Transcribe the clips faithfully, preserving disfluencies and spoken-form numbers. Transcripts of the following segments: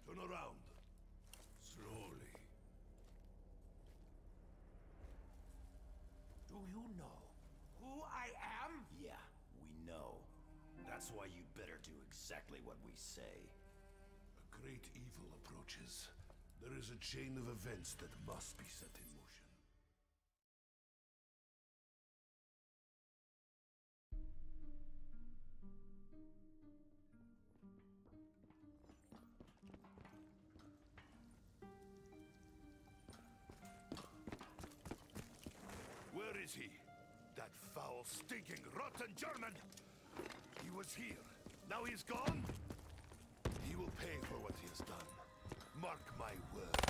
Turn around. Slowly. Do you know who I am? Yeah, we know. That's why you better do exactly what we say. A great evil approaches. There is a chain of events that must be set in motion. Where is he? That foul, stinking, rotten German! He was here. Now he's gone? He will pay for what he has done. Mark my words.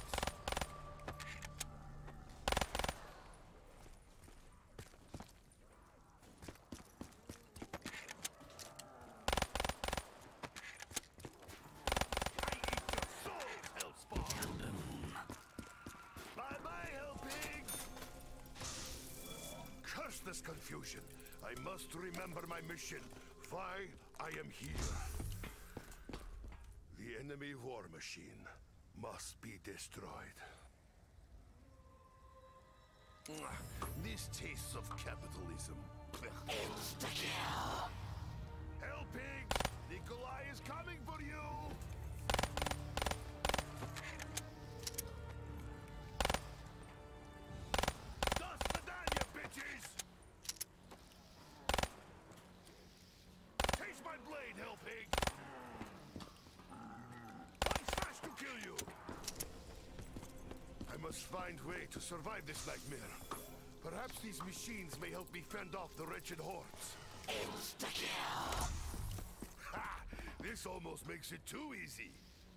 I eat your soul, hellspawn! Bye-bye, hellpig! Curse this confusion. I must remember my mission. Why I am here. The enemy war machine must be destroyed. This tastes of capitalism. Insta-kill! Hellpigs! Nikolai is coming for you! Dust the down, you bitches! Taste my blade, Hellpig! One slash to kill you! I must find way to survive this nightmare. Perhaps these machines may help me fend off the wretched hordes. Insta-kill! Ha! This almost makes it too easy.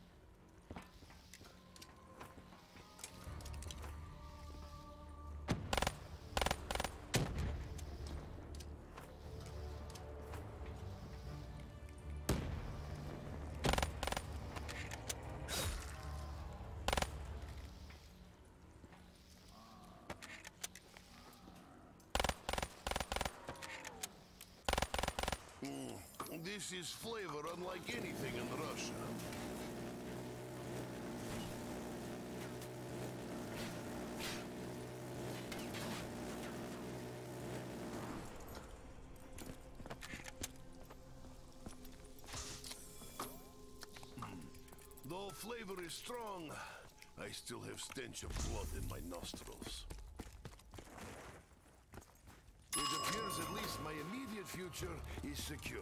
Mm, this is flavor unlike anything in Russia. Mm. Though flavor is strong, I still have stench of blood in my nostrils. It appears at least my immediate future is secured.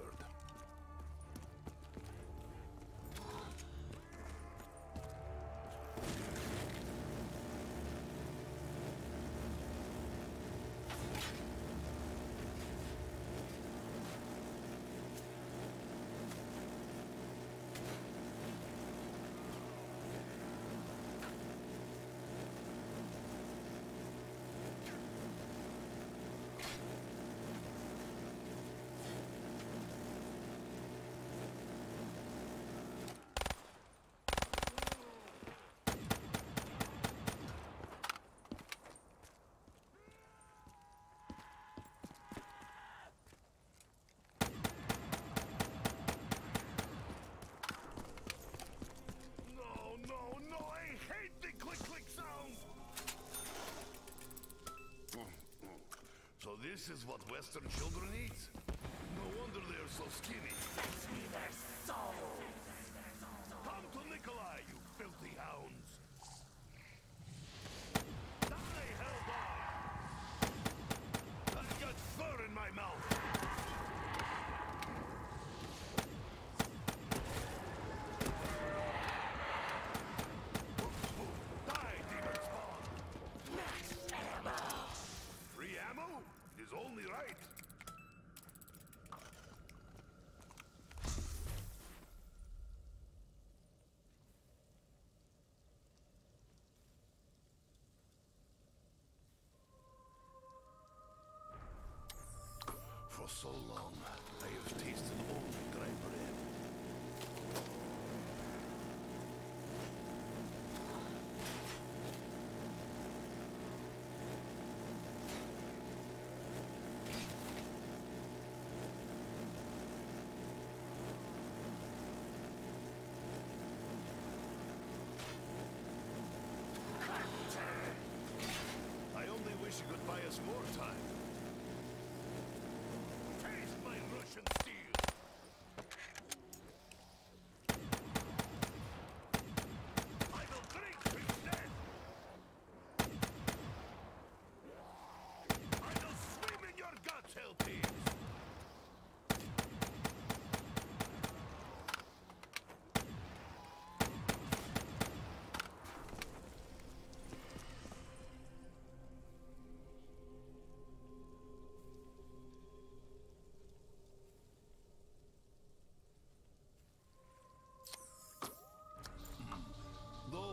So this is what Western children eat? No wonder they're so skinny. Fetch me their souls! Come to Nikolai, you filthy hounds! Die, hellboy! I've got fur in my mouth! Die, demon spawn! Max ammo! Free ammo? It is only right. For so long, I have tasted only dry bread.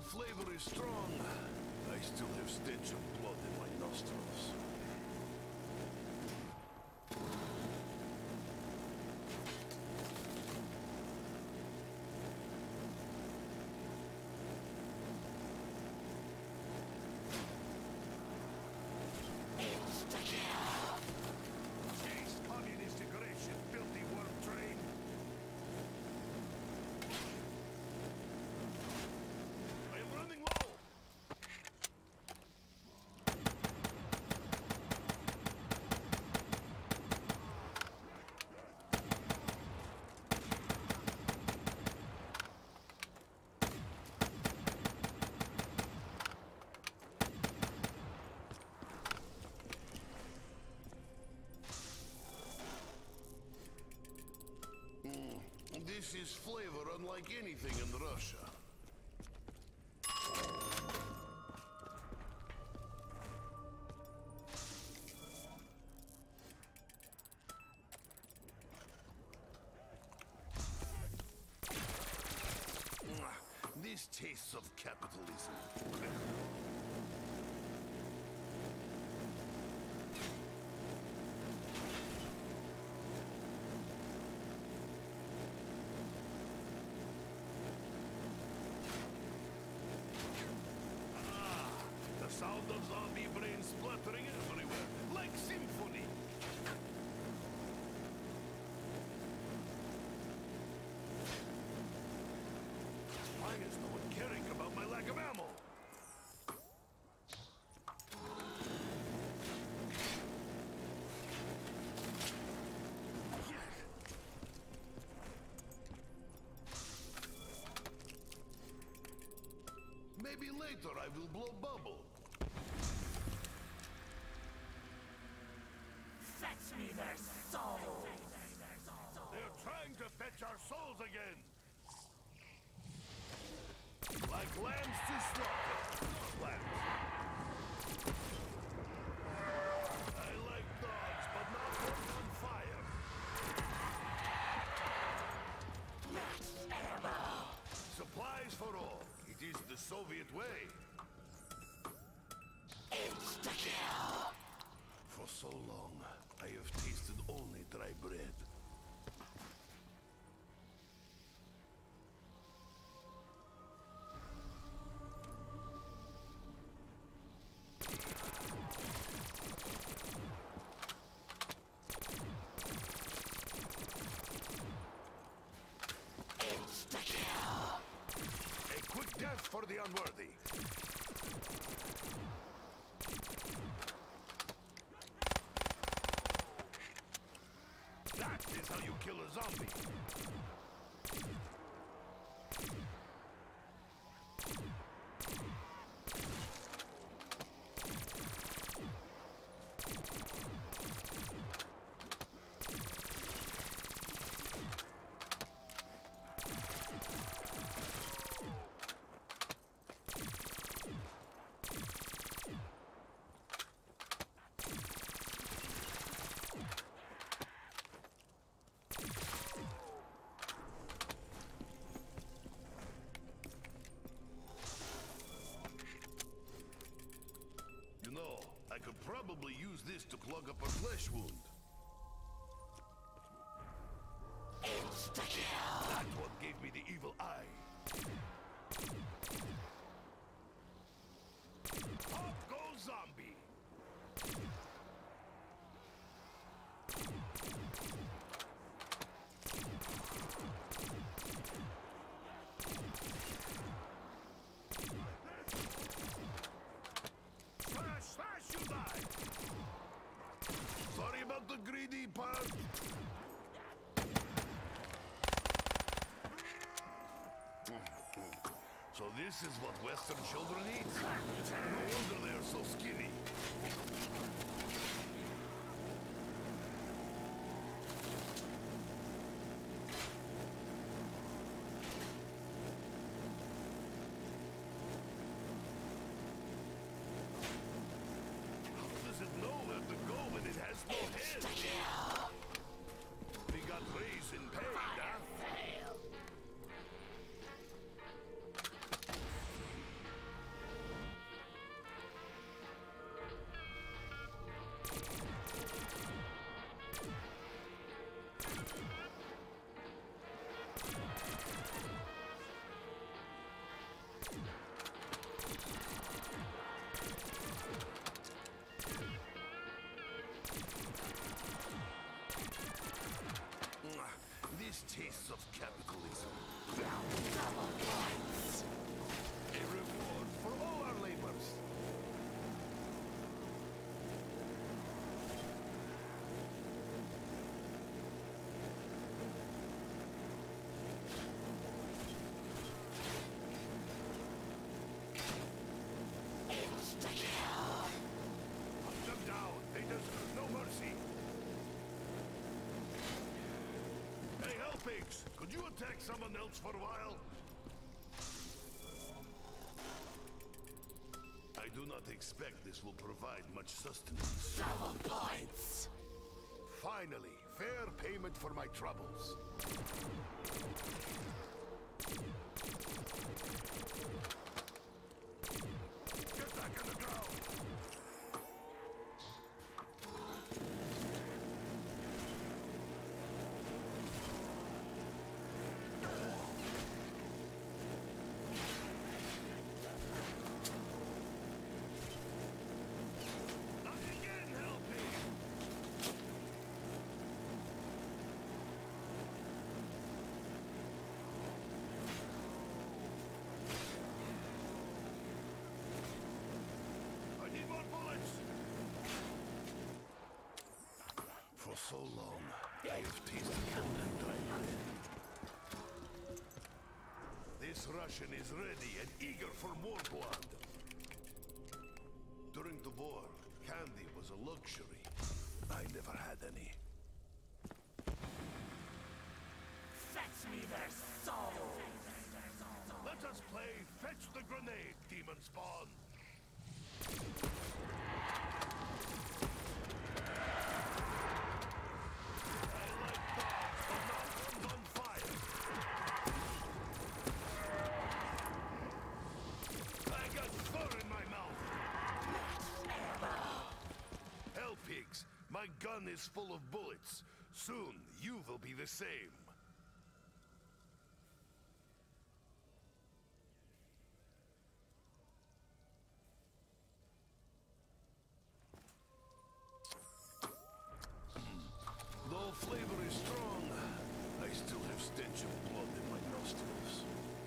flavor is strong, I still have stench of blood in my nostrils. Chase communist aggression, filthy worm train. I am running low. This is flavor unlike anything in Russia. This tastes of capitalism. The sound of zombie brains spluttering everywhere, like symphony. Why is no one caring about my lack of ammo? Maybe later I will blow bubble. Fetch me their souls! They're trying to fetch our souls again. Like lambs to slaughter. Lambs. I like dogs, but not one on fire. Supplies for all. It is the Soviet way. Insta-kill! For so long, I have tasted only dry bread. Insta-kill! A quick death for the unworthy. That is how you kill a zombie. You know, I could probably use this to plug up a flesh wound. Insta-kill! That's what gave me the evil eye. Up goes zombie. Smash, smash, you die. Sorry about the greedy part. So this is what Western children eat? No wonder they are so skinny. How does it know where to go when it has no head? Insta-kill! We got raised in pain, huh? Fail! pigs, could you attack someone else for a while? I do not expect this will provide much sustenance. Double points. Finally, fair payment for my troubles. Get back on the ground! Not again, help me! I need more bullets! For so long, I have tasted and died. This Russian is ready and eager for more blood. During the war, candy was a luxury. I never had any. Fetch me their souls. Let us play Fetch the Grenade, Demon Spawn! I like dogs, but not ones on fire! I got fur in my mouth! Hell, pigs, my gun is full of bullets. Soon, you will be the same. Though flavor is strong, I still have stench of blood in my nostrils.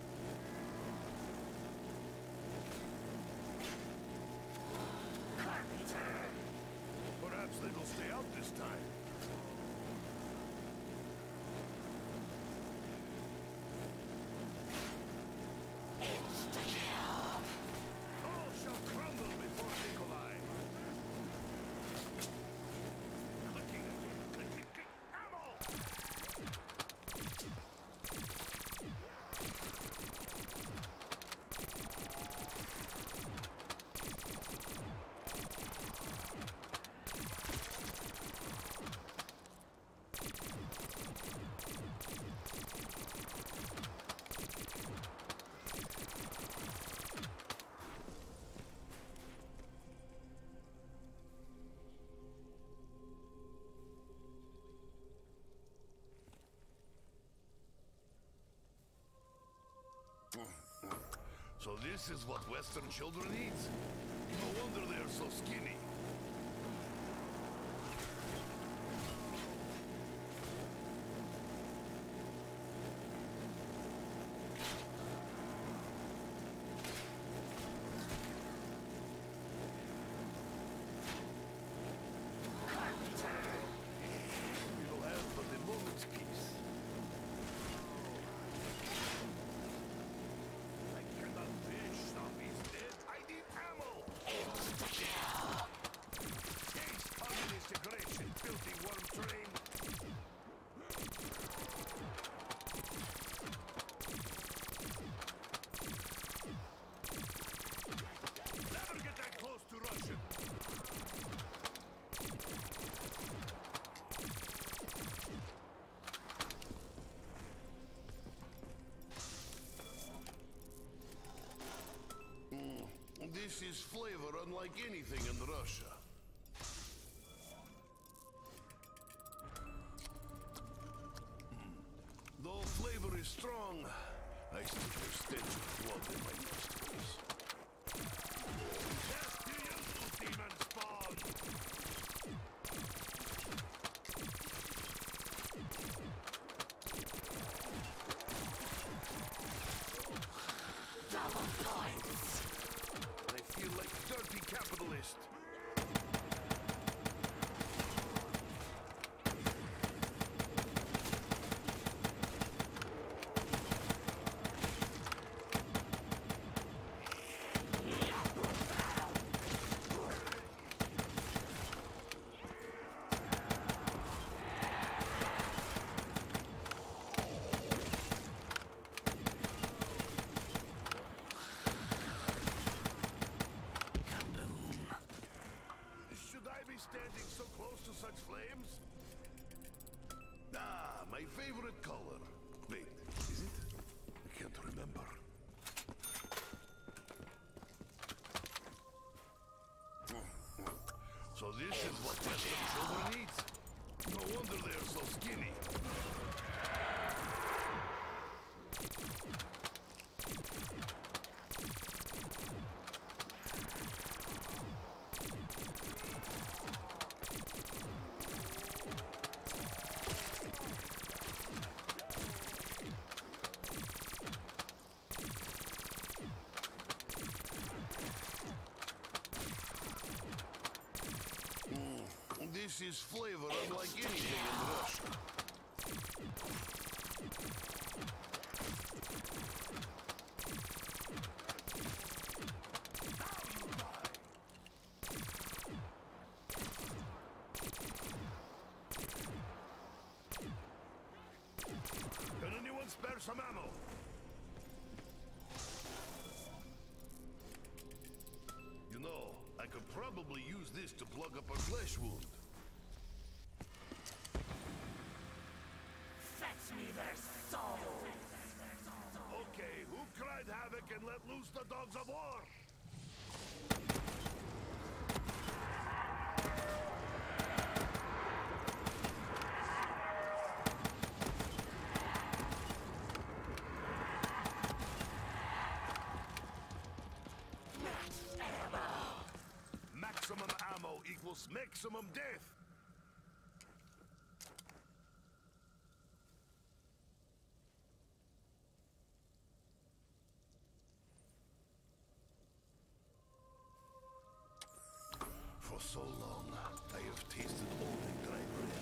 Carpenter. Perhaps they will stay out this time. Insta-kill. All shall crumble before Nikolai. Clicking again, clicking, click, ammo! So this is what Western children eat? No wonder they are so skinny. We will have but a moment's peace. I cannot finish stop his dead. I need ammo! Insta-kill. Chase communist aggression, filthy worm train! Never get that close to Russian! Mm, this is flavor unlike anything in Russia. Though flavor is strong, I still have stench of blood in my nostrils. Death to you, demon spawn! Double points. I feel like dirty capitalist. This is flavor unlike anything in Russia. Can anyone spare some ammo? You know, I could probably use this to plug up a flesh wound. Fetch me their souls! Okay, who cried havoc and let loose the dogs of war? Maximum ammo equals maximum death. For so long, I have tasted only dry bread.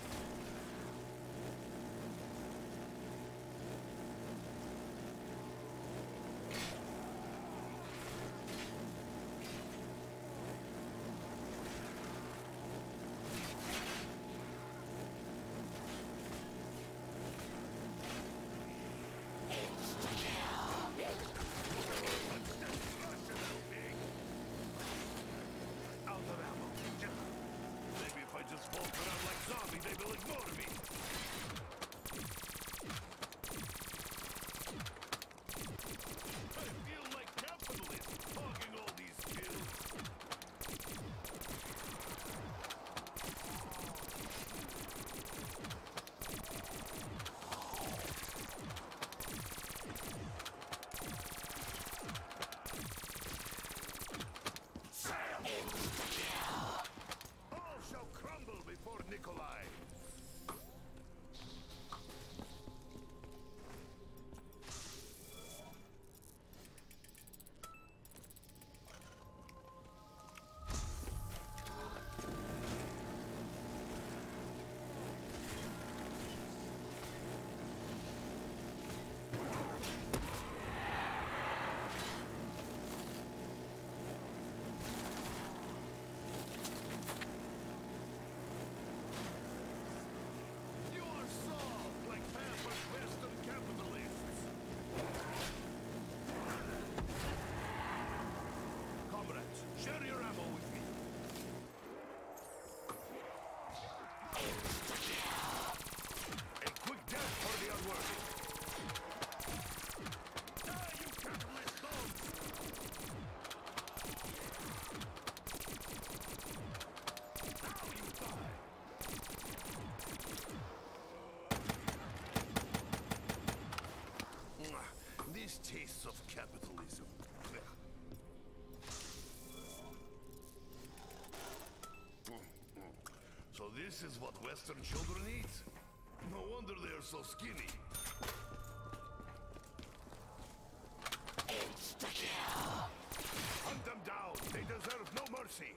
Out of ammo. Maybe if I just walk around like zombie, they will ignore me. I feel like capitalists hogging all these kills. All shall crumble before Nikolai. You are soft like pampered Western capitalists. Comrades, share your ammo with me. A quick death for the unworthy. Die, you capitalist dogs! Now you die! Mwah. This tastes of capitalism. So this is what Western children eat? No wonder they're so skinny. Hunt them down. They deserve no mercy.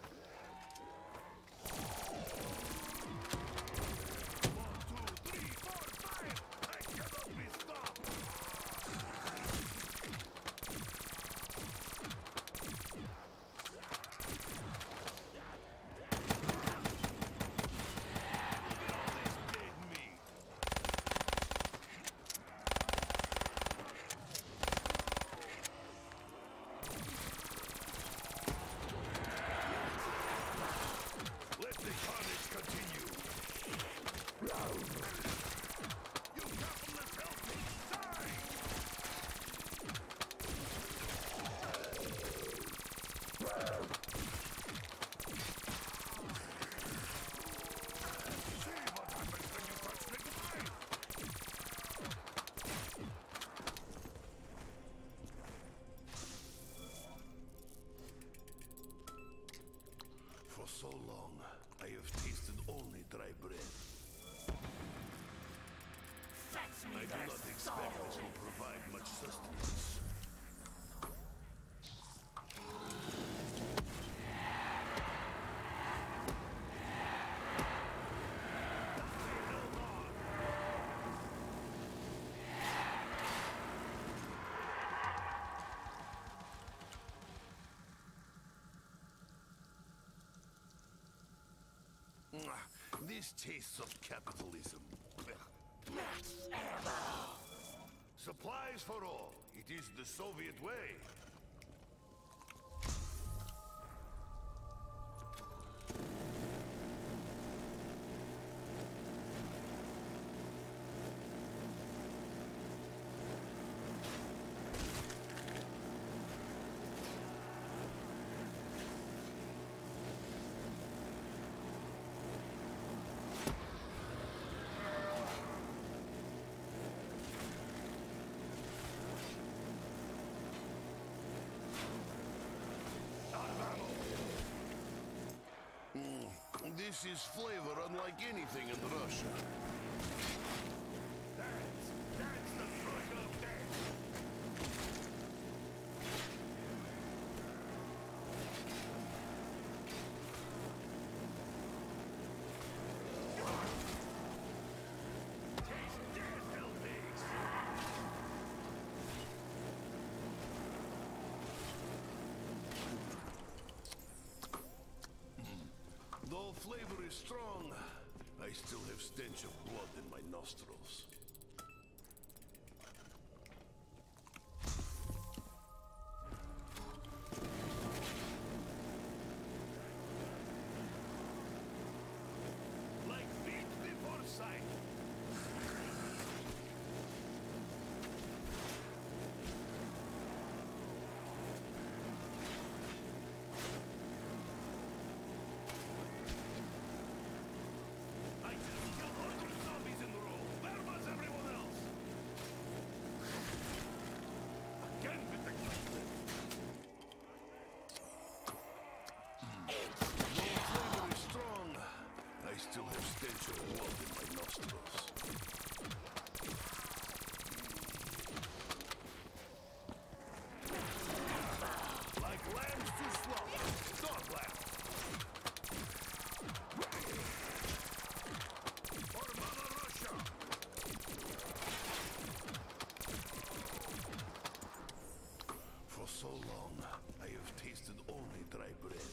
One, two, three, four, five. I cannot be stopped. Look at all this dead meat. Let the carnage continue. You capitalists, help me! Die! See what happens when you touch Nikolai! For so long, I have tasted only dry bread. Fetch me I do their not expect this souls! will provide much sustenance. This tastes of capitalism. Max ammo. Supplies for all. It is the Soviet way. This is flavor unlike anything in Russia. That's, that's the circle of death. Taste death, hellpigs. Though flavor is strong, I still have stench of blood in my nostrils. Like feet before sight. I just killed hundred zombies in the row. Where was everyone else? Again with the gunman. Though flavor is strong, I still have stench of blood in my nostrils. Like lambs to slaughter. Dog lamb. For Mother Russia. For so long, I have tasted only dry bread.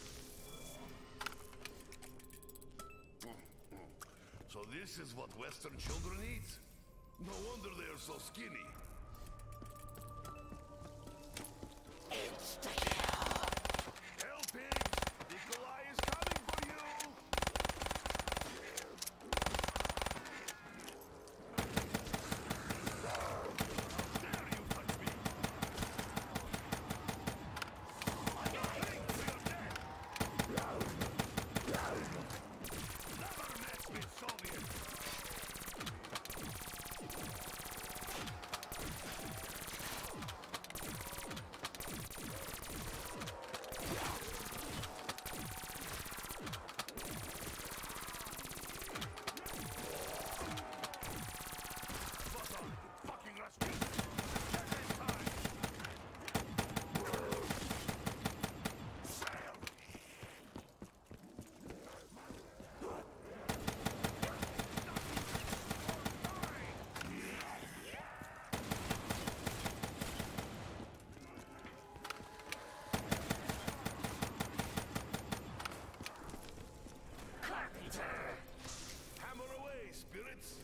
So this is what Western children eat? No wonder they are so skinny. Hell pigs! Nikolai is coming for you! How dare you touch me! I got hate for your death! Never mess with Soviets! Fuck on, fucking Rasputin! Check his time! Sail! Carpenter! Hammer away, spirits!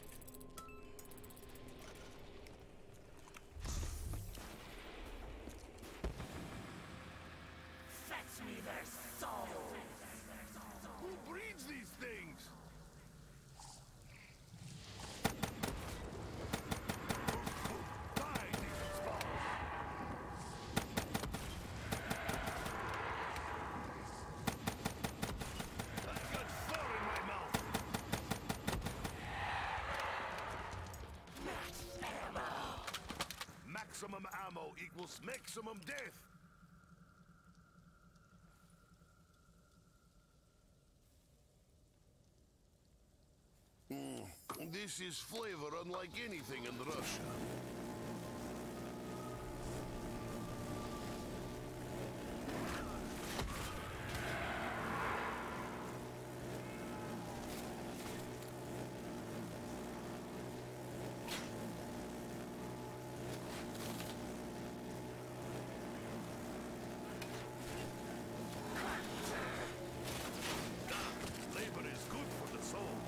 Fetch me their souls! Who breeds these things? Die, demons fall! I've got four in my mouth! Max ammo! Maximum ammo equals maximum death! This is flavor unlike anything in Russia. Labor is good for the soul.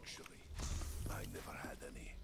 luxury. I never had any.